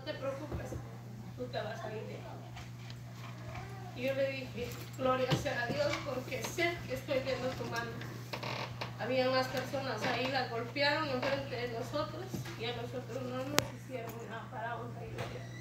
no te preocupes, tú te vas a ir de ahí. Y yo le dije, gloria sea a Dios, porque sé que estoy viendo tu mano. Había unas personas ahí, la golpearon enfrente de nosotros y a nosotros no nos hicieron nada, paramos ahí.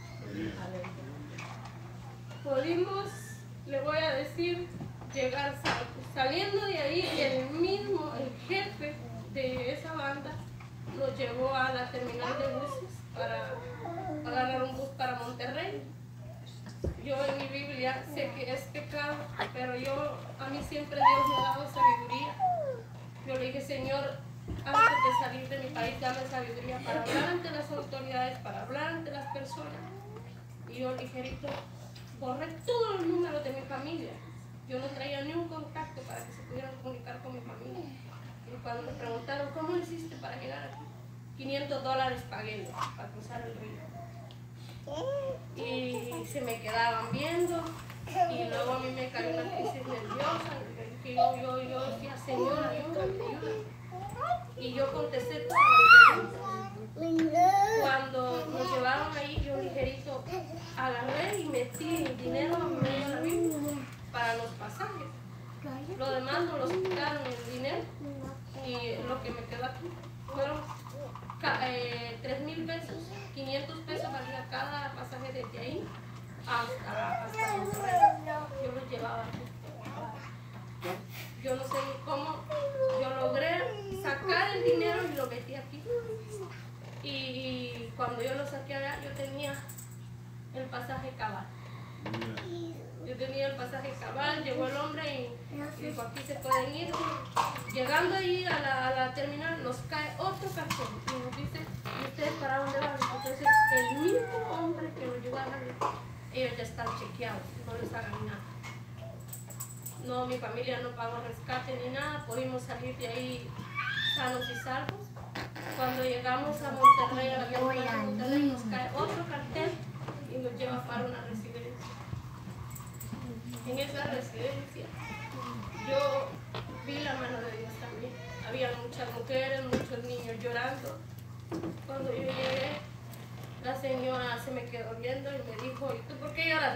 Pudimos, le voy a decir, llegar saliendo de ahí, el jefe de esa banda nos llevó a la terminal de buses para agarrar un bus para Monterrey. Yo en mi Biblia sé que es pecado, pero a mí siempre Dios me ha dado sabiduría. Yo le dije, Señor, antes de salir de mi país, dame sabiduría para hablar ante las autoridades, para hablar ante las personas. Y yo ligerito borré todos los números de mi familia. Yo no traía ni un contacto para que se pudieran comunicar con mi familia. Y cuando me preguntaron, ¿cómo lo hiciste para llegar aquí? $500 pagué para cruzar el río. Y se me quedaban viendo. Y luego a mí me cayó una crisis nerviosa. Que yo decía, Señor, ayúdame. Y yo contesté todas las preguntas. Cuando nos llevaron ahí, yo ligerito agarré y metí el dinero en medio de la Biblia para los pasajes. Lo demás no los quitaron el dinero. Y lo que me quedó aquí fueron 3,000 pesos. 500 pesos valía cada pasaje desde ahí hasta Monterrey. Yo los llevaba aquí. Yo no sé ni cómo yo logré sacar el dinero y lo metí aquí. Y cuando yo lo saqué allá, yo tenía el pasaje cabal. Yo tenía el pasaje cabal, llegó el hombre y dijo, aquí se pueden ir. Llegando ahí a la terminal nos cae otro cartel y nos dice, ¿y ustedes para dónde van? Entonces el mismo hombre que nos llevaba, ellos ya están chequeados, no les hagan nada. No, mi familia no pagó rescate ni nada, pudimos salir de ahí sanos y salvos. Cuando llegamos a Monterrey, a la terminal de Monterrey, nos cae otro cartel y nos lleva para una residencia. En esa residencia yo vi la mano de Dios también. Había muchas mujeres, muchos niños llorando. Cuando yo llegué, la señora se me quedó viendo y me dijo, ¿y tú por qué lloras?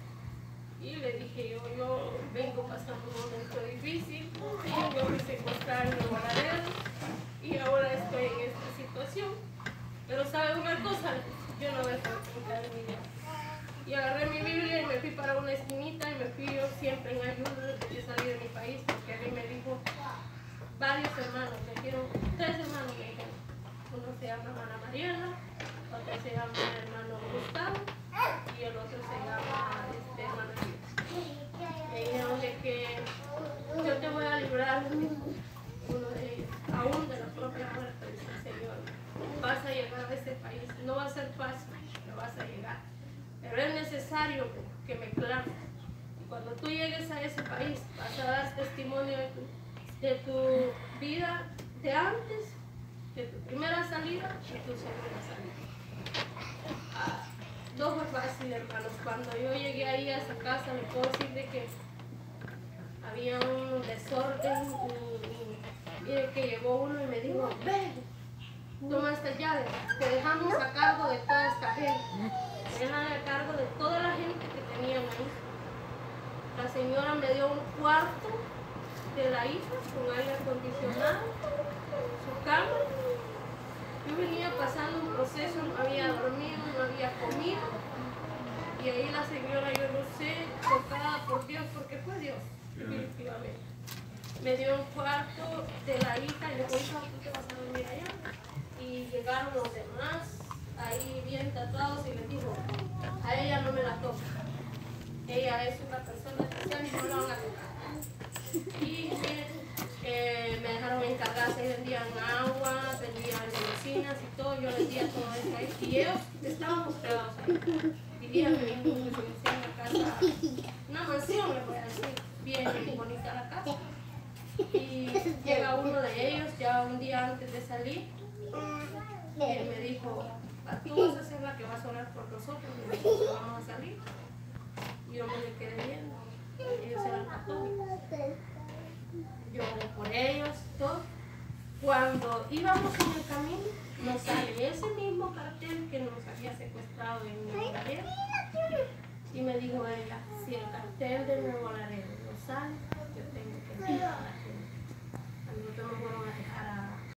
Y le dije, yo vengo pasando un momento difícil, y yo me secuestraron en Guadalajara y ahora estoy en esta situación. Pero ¿sabe una cosa? Yo no voy a contar mi vida. Y agarré mi Biblia y me fui para una esquinita y me fui yo siempre en ayuno desde que salí de mi país, porque a mí me dijo varios hermanos, me dijeron 3 hermanos, me dijeron. Uno se llama hermana Mariana, otro se llama hermano Gustavo y el otro se llama hermano Luis. Me dijeron de que yo te voy a librar, uno de ellos, aún de la propia muerte, dice el Señor. Vas a llegar a este país, no va a ser fácil, pero vas a llegar. Pero es necesario que me clames. Y cuando tú llegues a ese país, vas a dar testimonio de tu vida de antes, de tu primera salida y tu segunda salida. No fue fácil, hermanos. Cuando yo llegué ahí a esa casa, le puedo decir de que había un desorden y de que llegó uno y me dijo, ven, toma esta llave, te dejamos a cargo de toda esta gente. Me dejan a cargo de toda la gente que tenían ahí. La señora me dio un cuarto de la hija con aire acondicionado, su cama. Yo venía pasando un proceso, no había dormido, no había comido. Y ahí la señora, yo no sé, tocada por Dios, porque fue Dios, definitivamente. Me dio un cuarto de la hija y le dijo, hija, tú te vas a dormir allá. Y llegaron los demás, ahí bien tatuados, y les dijo, a ella no me la toca. Ella es una persona especial y no la van a tocar. Y me dejaron encargar, se vendían agua, vendían medicinas y todo, yo vendía todo eso ahí. Y ellos estaban hospedados ahí. Vivían en una casa, una mansión, les voy a decir, bien bonita la casa. Y llega uno de ellos ya un día antes de salir y él me dijo, tú vas a ser la que vas a orar por nosotros, me dijo, vamos a salir. Y yo me le quedé viendo, ellos eran católicos. Yo oré por ellos, todo. Cuando íbamos en el camino, nos sale ese mismo cartel que nos había secuestrado en Nuevo Laredo. Y me dijo ella, si el cartel de Nuevo Laredo no sale, yo tengo que ir a la